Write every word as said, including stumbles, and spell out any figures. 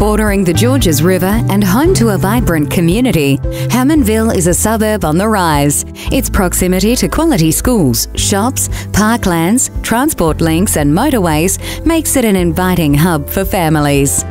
Bordering the Georges River and home to a vibrant community, Hammondville is a suburb on the rise. Its proximity to quality schools, shops, parklands, transport links and motorways makes it an inviting hub for families.